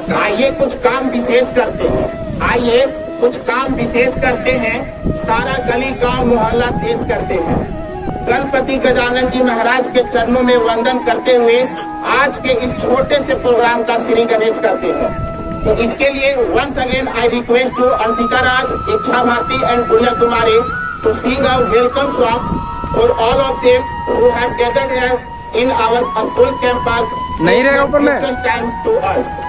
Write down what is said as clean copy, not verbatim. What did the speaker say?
आइए कुछ काम विशेष करते हैं, आइए कुछ काम विशेष करते हैं, सारा गली गांव मोहल्ला तेज करते हैं। गणपति गजानन जी महाराज के चरणों में वंदन करते हुए आज के इस छोटे से प्रोग्राम का श्री गणेश करते हैं। तो इसके लिए once again I request to Anshika Raj, Ichha Bharti and Gudiya Kumari to sing a welcome song for all of them who have gathered here in our full campus. नहीं रहेगा ऊपर में टाइम टू अस।